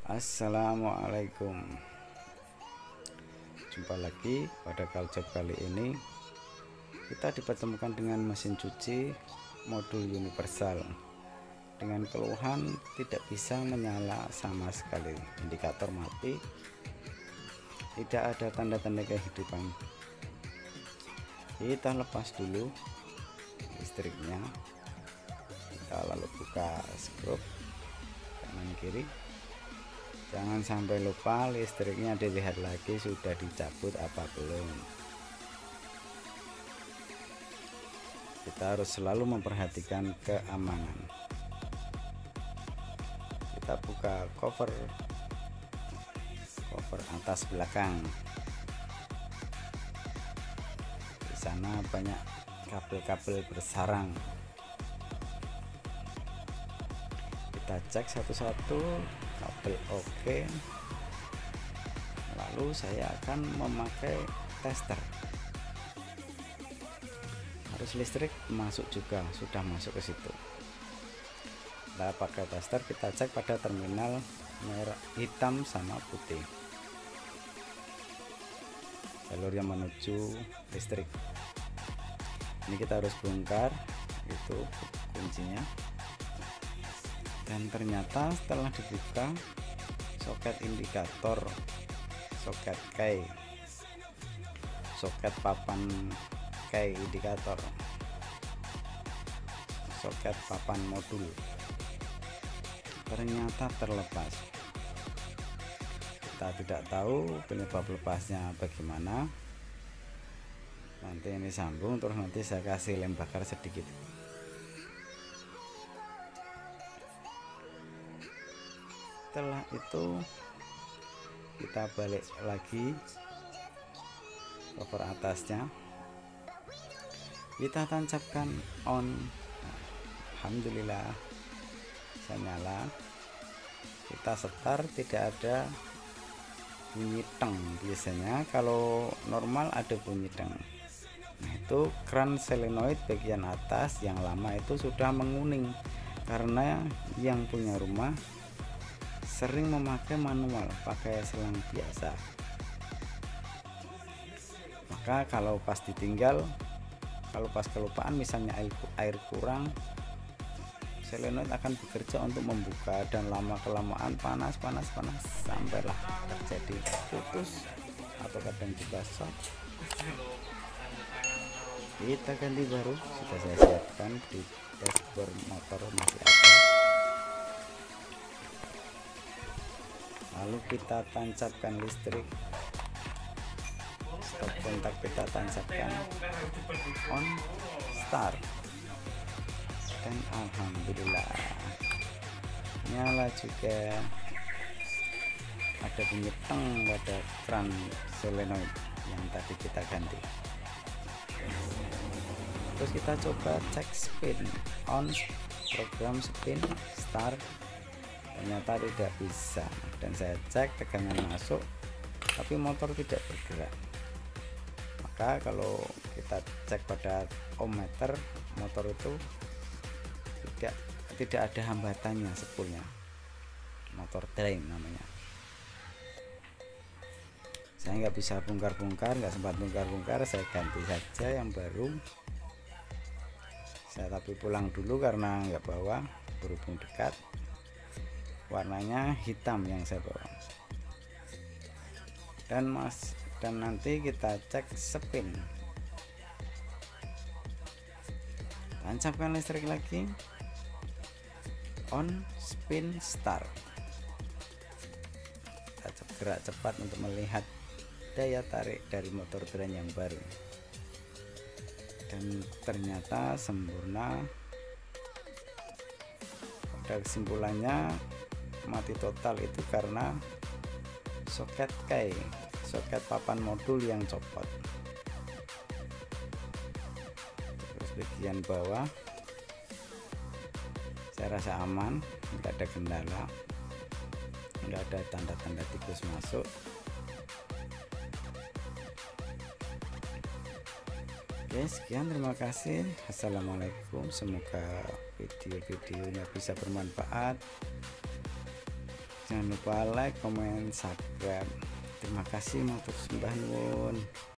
Assalamualaikum. Jumpa lagi pada Kaljob. Kali ini kita dipertemukan dengan mesin cuci modul universal dengan keluhan tidak bisa menyala sama sekali, indikator mati, tidak ada tanda-tanda kehidupan. Kita lepas dulu listriknya, kita lalu buka skrup kanan kiri. Jangan sampai lupa listriknya dilihat lagi sudah dicabut apa belum. Kita harus selalu memperhatikan keamanan. Kita buka cover atas belakang. Di sana banyak kabel-kabel bersarang. Kita cek satu-satu kabel oke. Lalu saya akan memakai tester. Harus listrik masuk juga, sudah masuk ke situ. Kita pakai tester, kita cek pada terminal merah, hitam sama putih, jalur yang menuju listrik. Ini kita harus bongkar, itu kuncinya. Dan ternyata setelah dibuka, soket indikator, soket key, soket papan key indikator, soket papan modul ternyata terlepas. Kita tidak tahu penyebab lepasnya bagaimana. Nanti ini sambung, terus nanti saya kasih lem bakar sedikit. Setelah itu kita balik lagi cover atasnya, kita tancapkan on. Alhamdulillah bisa nyala. Kita setar, tidak ada bunyi teng. Biasanya kalau normal ada bunyi teng. Nah, itu keran solenoid bagian atas yang lama itu sudah menguning karena yang punya rumah sering memakai manual, pakai selang biasa. Maka kalau pas ditinggal, kalau pas kelupaan misalnya air kurang, solenoid akan bekerja untuk membuka, dan lama kelamaan panas sampailah terjadi putus atau kadang juga short. Kita ganti baru, sudah saya siapkan di dashboard motor, masih ada. Lalu kita tancapkan listrik, stop kontak kita tancapkan on, start, dan alhamdulillah nyala juga. Ada bunyi teng pada keran solenoid yang tadi kita ganti. Terus kita coba cek spin, on, program spin, start, ternyata tidak bisa. Dan saya cek tegangan masuk tapi motor tidak bergerak. Maka kalau kita cek pada ohmmeter, motor itu tidak ada hambatannya spoolnya, motor drain namanya. Saya nggak bisa bongkar-bongkar, nggak sempat bongkar-bongkar, saya ganti saja yang baru. Saya tapi pulang dulu karena nggak bawa, berhubung dekat. Warnanya hitam yang saya bawa. Dan nanti kita cek spin. Tancapkan listrik lagi, on, spin, start. Kita gerak cepat untuk melihat daya tarik dari motor drain yang baru. Dan ternyata sempurna. Pada kesimpulannya mati total itu karena soket key, soket papan modul yang copot. Terus bagian bawah saya rasa aman, nggak ada kendala, nggak ada tanda-tanda tikus masuk. Oke, sekian, terima kasih. Assalamualaikum, semoga video-videonya bisa bermanfaat. Jangan lupa like, comment, subscribe. Terima kasih matur sembah nuwun.